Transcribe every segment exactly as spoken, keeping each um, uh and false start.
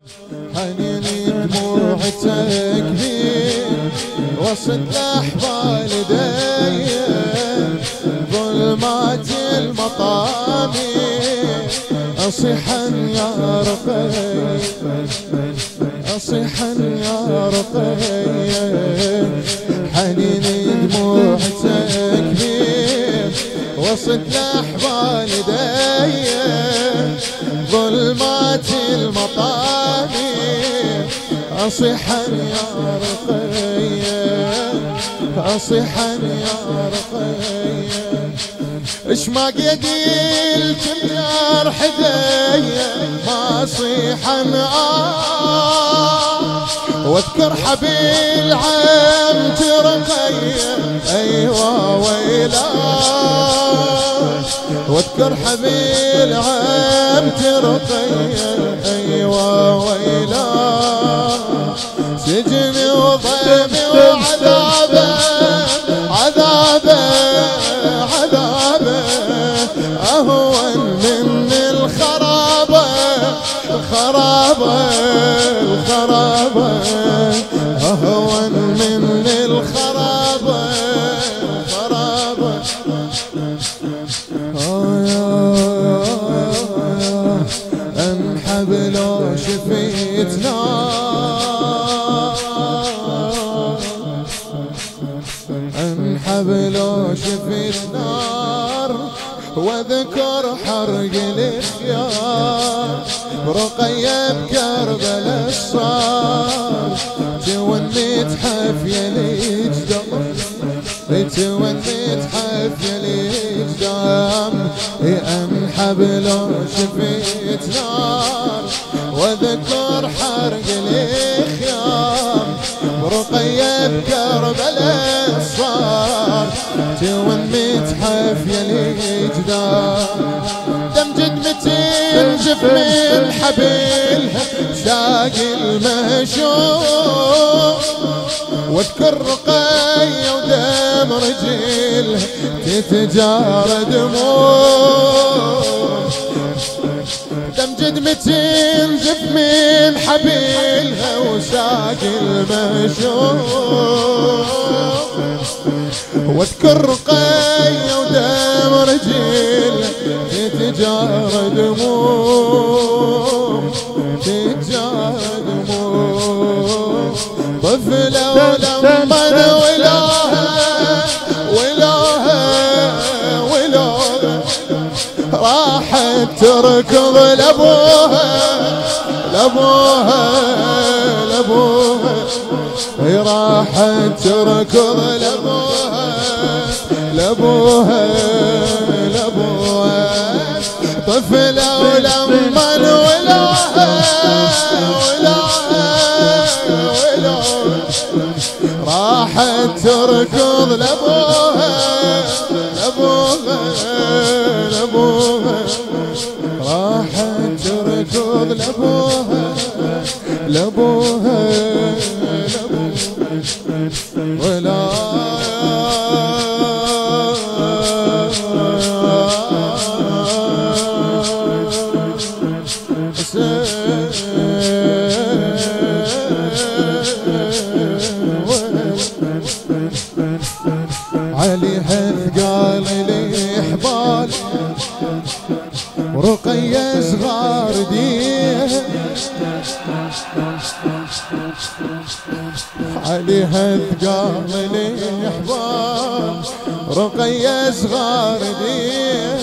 حنيني دموعتك بيه وسط لحظة لدي ظلمات المطامي أصيحا يا رقي أصيحا يا رقي حنيني دموعتك بيه وسط لحظة لدي ظلمات المطامي أصيحا يا رقي أصيحا يا رقي اش ما قديل كميار حدي ما أصيحا آه واذكر حبيل عم ترقي ايوه ويلا واذكر حبيل عم ترقي ايوه ويلا سجن وضيمي وعذابه عذابه عذابه اهون من الخرابه الخرابه الخرابه اهون من الخرابه الخرابه انحب لو شفيت نار انحب لو شفيت نار واذكر حرق الخيار رقية بكربلاء الصار تونيت حافية الإجدام تونيت حافية الإجدام أنحب لو شفيت نار واذكر حرق الخيار رقية بكربلاء الصار تونيت حافية الإجدام دم جدمتي نجف من حبيلها شاقي المهشوم واذكر رقية ودم رجلها تتجارى دموع دم جدمتي نجف من حبيلها وشاقي المهشوم واذكر رقية ودم رجلها تتجارى دموع تتجارى دموع طفلة ولما ولاها ولاها ولاها راحت تركض لابوها لابوها لابوها راحت تركض لابوها لابوها لابوها طفلة ولما ولاها ولاها ولاها راحت تركض لابوها لابوها لابوها راحت تركض لابوها لابوها ولا عليها ثقال الإحبال ورقية صغار ديه عليها ثقال الإحبال رقية صغار ديه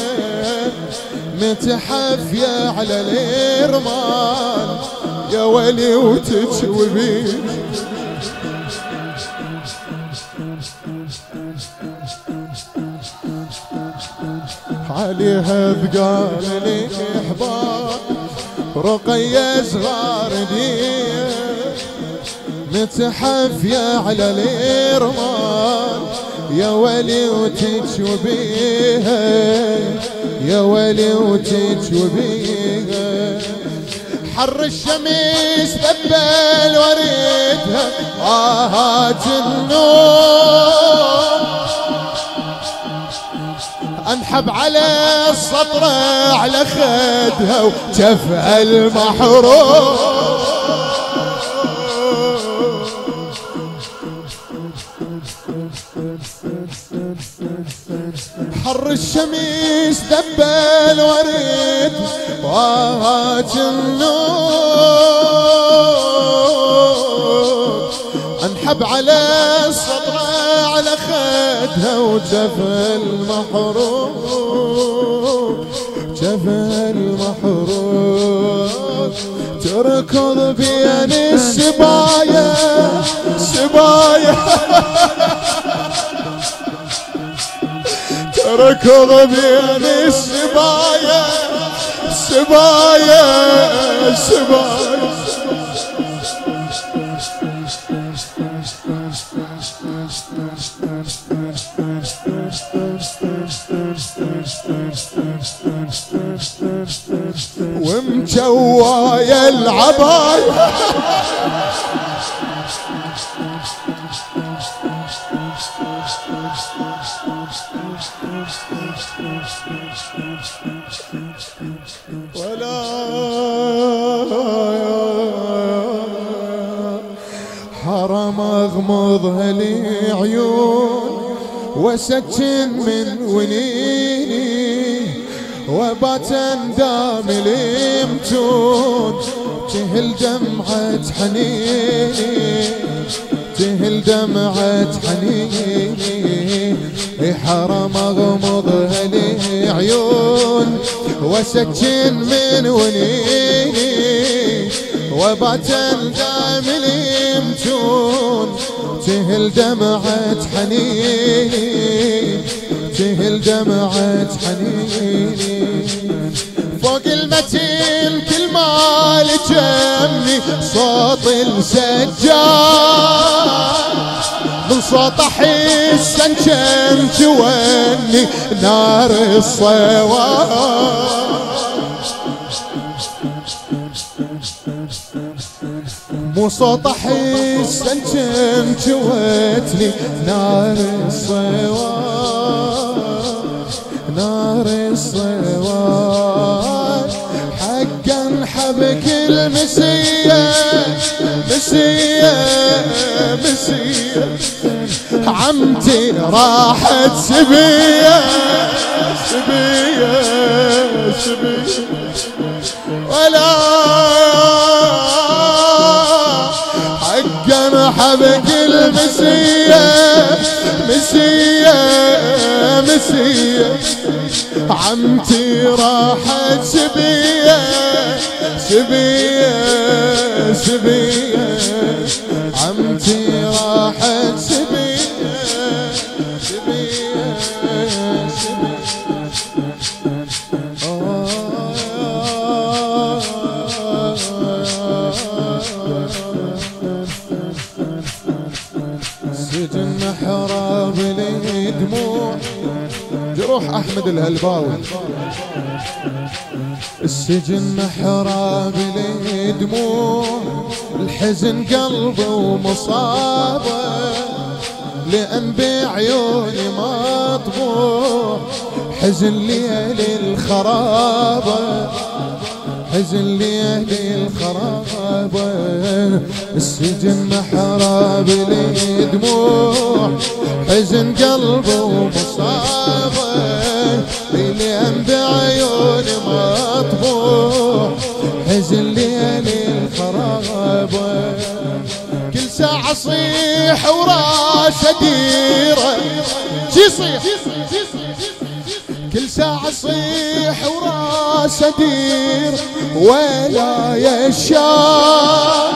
متحفية على الإرمان يا ولي وتجوي بيه عليها ثقال الإحبار رقية صغار ديه متحفية على الإرمان يا ولي وتجوي بيها يا ولي وتجوي بيها حر الشمس ذبل وريدها آهات النور انحب على السطر على خدها وجفها المحروم واج النور انحب على صدرها على خدها وجفها المحروم جفها المحروم تركض بين السبايا سبايا تركض بين السبايا سبايا سبايا ومجوايا العباية ولا حرم اغمضها لي عيون وسكن من ونيني وبات اندام الامتون تهل دمعة حنيني تهل دمعة حنيني حرم اغمضها لي عيون وسكن من ونيني وبات اندام الامتون تهل دمعة حنيني تهل دمعة حنيني فوق المتين كل ما لجمني صوت السجاد من صوت احس انجم جواني نار الصواب مو صوت احس انجم جوتني نار الصواب نار الصواب حقا حبك المسية مسية مسية عمتي راحت سبية سبية سبية ولا حقا حبك المسية مسية مسية عمتي راحت سبية سبية سبية عمتي راحت سبية سبية سبية سجن محراب لي دموع جروح احمد الهلباوي السجن محراب لي دموع الحزن قلبي ومصابه لان بعيوني مطبوع حزن ليالي الخرابه حزن ليالي الخرابه السجن محراب لي دموع حزن قلبي ومصابه لين بعيوني مطبوع حزن ليالي الخرابه كل ساعة صيح وراسه ديره شي صيح كل ساعة صيح وراسه دير ولا يشاء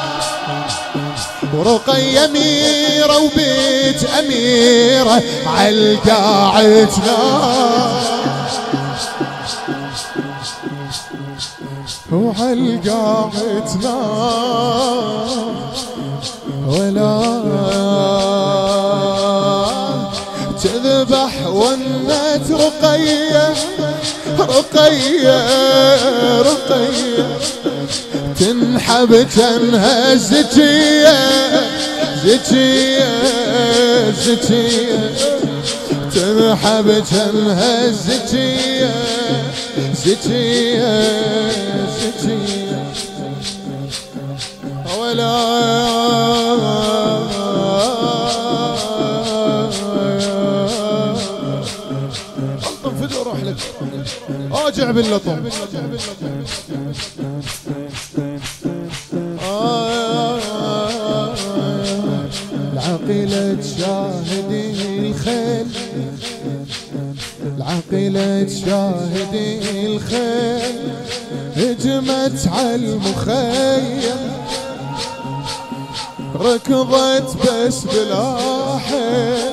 ورقي أميرة وبيت أميرة عالقاعد وعالقاعد ولا تذبح ونت رقية رقية رقية تنحب جنها زكية زكية زكية تنحب جنها زكية زكية زكية ولا راجع باللطم. العقيلة شاهدي الخيل، العقيلة شاهدي الخيل هجمت على المخيم، ركضت بس بلا حيل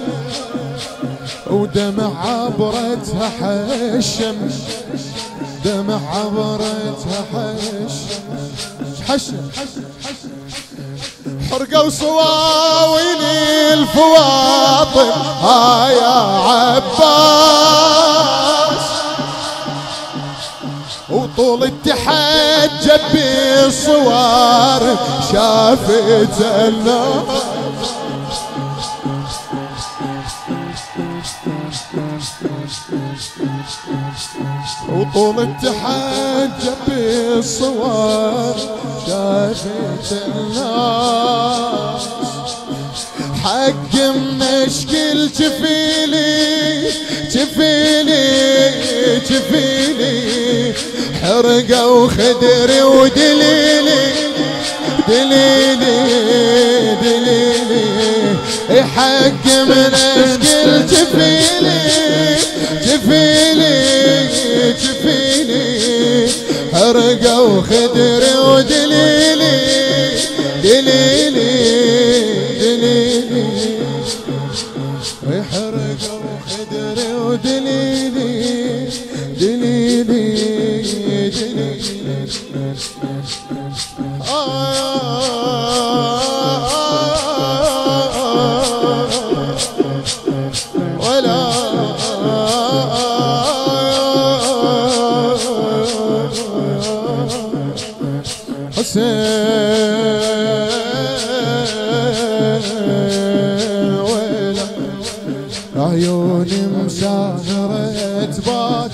ودمع عبرتها حشم، دمع عبرتها حشم حشم حرقوا صواويني الفواطم ها يا عباس، وطول التحجب بالصوارم شافت النار، وطول التحجب بالصوار شافت الناس، حق منشكل جفيلي جفيلي جفيلي حرقوا خدري ودليلي دليلي دليلي حق منشكل جفيلي جفيلي جفيلي حرقوا خدري ودليلي دليلي دليلي حرقوا خدري ودليلي دليلي دليلي ولا ويلا عيوني مسهرة بات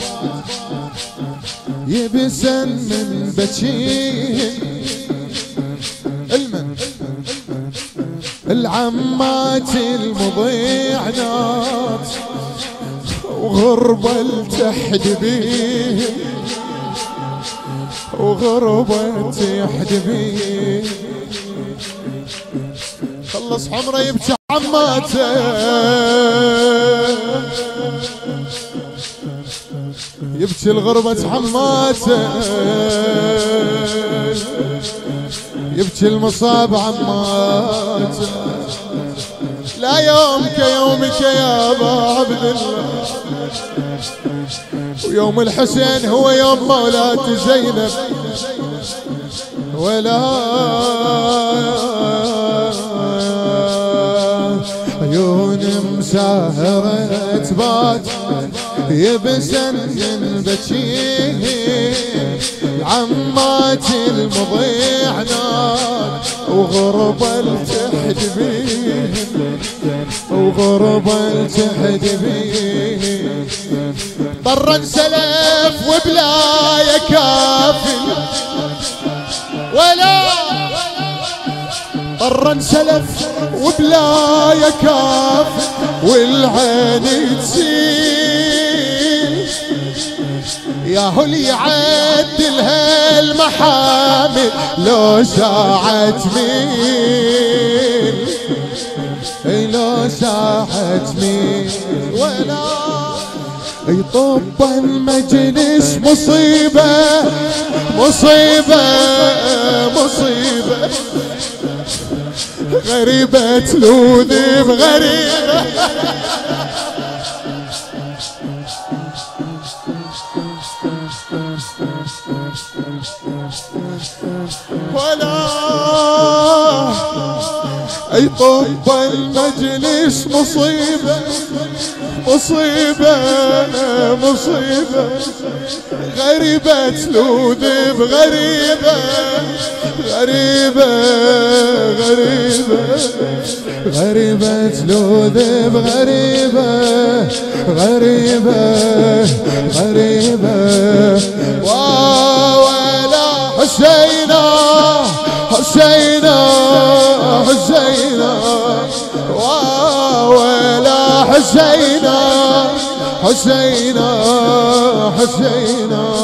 يبسن من بشين، المن العمات المضيعنات وغربة التحد بيهم، وغربة تحد بيه خلص حمره يبكي عماته، يبكي الغربة عماته، يبكي المصاب عماته، لا يوم كيومك يا ابا عبد الله، ويوم الحسين هو يوم مولاة زينب، ولا عيون مساهرة بات يبسن من بشيه، عمات المضيعنات وغربة التحد بيهم، وغربة التحد بيهم طرا سلف وبلا يكافي، ولا طرا سلف وبلا يكافي والعين تسيل، ياهو اللي يعدل هالمحامل لو ساعة مين، لو ساعة مين ولا يطب المجلس مصيبة مصيبة مصيبة، غريبة تلوذي بغريبة ولا يطب المجلس مصيبة مصيبة مصيبة، غريبة تلوذي بغريبة غريبة غريبة غريبة تلوذي بغريبة غريبة غريبة، ولا حسينا حسينا حسينا ولا حسينا حسينا حسينا